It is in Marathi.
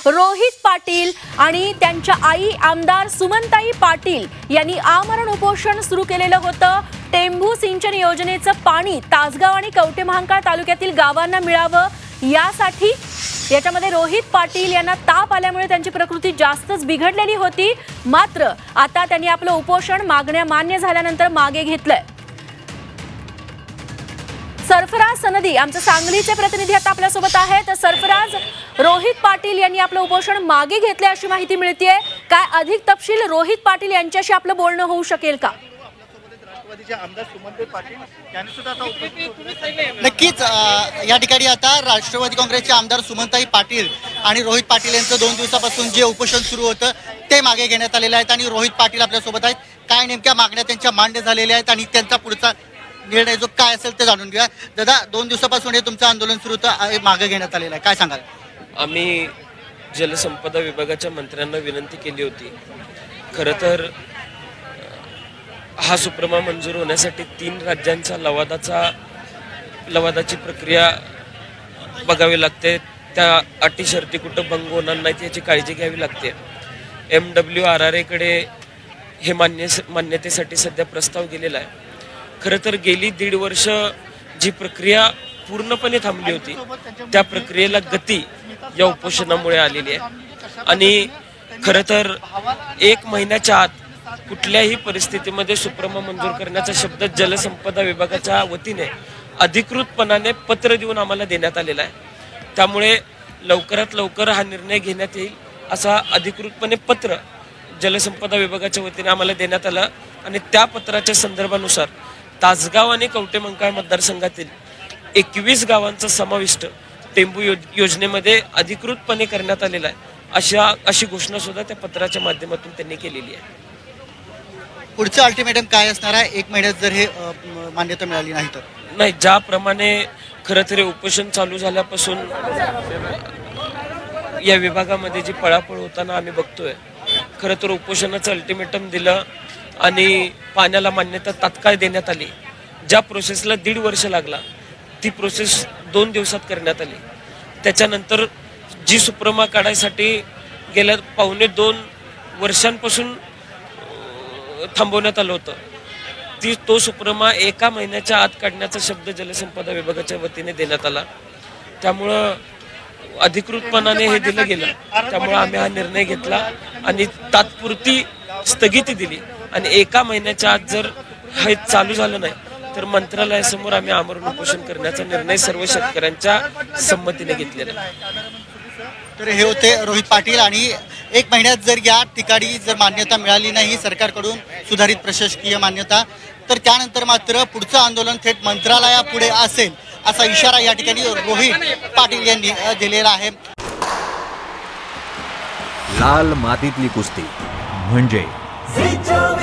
रोहित पाटील आणि त्यांच्या आई आमदार सुमनताई पाटील यांनी आमरण उपोषण सुरू केलेलं होतं। टेंभू सिंचन योजनेचं पाणी तासगाव आणि कवठे महांकाळ तालुक्यातील गावांना मिळावं यासाठी याच्यामध्ये रोहित पाटील यांना ताप आल्यामुळे त्यांची प्रकृती जास्तच बिघडलेली होती। मात्र आता त्यांनी आपलं उपोषण मागण्या मान्य झाल्यानंतर मागे घेतलंय। सरफराज सनदी आमचे सांगलीचे प्रतिनिधी आता आपल्या सोबत आहेत। सरफराज, रोहित पाटील यांनी आपलं उपोषण मागे घेतले अशी माहिती मिळतेय, काय अधिक तपशील रोहित पाटील यांच्याशी आपलं बोलणं होऊ शकेल का? नक्कीच या ठिकाणी आता राष्ट्रवादी काँग्रेसचे आमदार सुमनताई पाटील आणि रोहित पाटील यांचं 2 दिवसापासून जे उपोषण सुरू होतं ते मागे घेण्यात आलेलं आहे आणि रोहित पाटील आपल्या सोबत आहेत। काय नेमक्या मागण्या त्यांच्या मान्य झालेल्या आहेत आणि त्यांचा पुढचा निर्णय जो काय असेल ते जाणून घेऊया। दादा, 2 दिवसापासून हे तुमचं आंदोलन सुरू होतं, मागे घेण्यात आलेलं आहे, काय सांगाल? आम्ही जलसंपदा विभागाच्या मंत्र्यांना विनंती केली होती। खरं तर हा सुप्रमा मंजूर होण्यासाठी 3 राज्यांचा लवादाची प्रक्रिया बघावी लागते। त्या अटी शर्ती कुठं भंग होणार नाहीत याची काळजी घ्यावी लागते। MWRRA कडे हे मान्यतेसाठी सध्या प्रस्ताव गेलेला आहे। खरं तर गेली 1.5 वर्ष जी प्रक्रिया पूर्णपणे थांबली होती त्या प्रक्रियेला गती या उपोषणामुळे आलेली आहे आणि खरं तर 1 महिन्याच्या आत कुठल्याही परिस्थितीमध्ये सुप्रमा मंजूर करण्याचा शब्द जलसंपदा विभागाच्या वतीने अधिकृतपणाने पत्र देऊन आम्हाला देण्यात आलेला आहे। त्यामुळे लवकरात लवकर हा निर्णय घेण्यात येईल असा अधिकृतपणे पत्र जलसंपदा विभागाच्या वतीने आम्हाला देण्यात आलं आणि त्या पत्राच्या संदर्भानुसार तासगाव आणि कवठे महांकाळ मतदारसंघातील 21 गावांचा समाविष्ट टेंबू योजनेमध्ये अधिकृतपणे करण्यात आलेला आहे अशी घोषणा सुद्धा त्या पत्राच्या माध्यमातून त्यांनी केलेली आहे। पुढचं अल्टिमेटम काय असणार आहे 1 महिन्यात जर हे मान्यता मिळाली नाही तर? नाही, ज्याप्रमाणे खरं तर उपोषण चालू झाल्यापासून या विभागामध्ये जी पळापळ होताना आम्ही बघतोय, खरं तर उपोषणाचं अल्टिमेटम दिलं आणि पाण्याला मान्यता तात्काळ देण्यात आली। ज्या प्रोसेसला 1.5 वर्ष लागला ती प्रोसेस 2 दिवसात करण्यात आली। त्याच्यानंतर जी सुप्रमा काढायसाठी गेल्या 2.25 वर्षांपासून थांबवण्यात आलं होतं तो सुप्रमा 1 महिन्याच्या आत काढण्याचा शब्द जलसंपदा विभागाच्या वतीने देण्यात आला। त्यामुळं अधिकृतपणाने हे दिलं गेलं, त्यामुळे आम्ही हा निर्णय घेतला आणि तात्पुरती स्थगिती दिली आणि 1 महिन्याच्या आत जर हे चालू झालं नाही तर मंत्रालयासमोर आम्ही आमरण उपोषण करण्याचा निर्णय सर्व शेतकऱ्यांच्या संमतीने घेतलेला आहे। तर हे होते रोहित पाटील आणि 1 महिन्यात जर या ठिकाणी जर मान्यता मिळाली नाही सरकारकडून सुधारित प्रशासकीय मान्यता, तर त्यानंतर मात्र पुढचं आंदोलन थेट मंत्रालयापुढे असेल असा इशारा या ठिकाणी रोहित पाटील यांनी दिलेला आहे। लाल मातीतली कुस्ती म्हणजे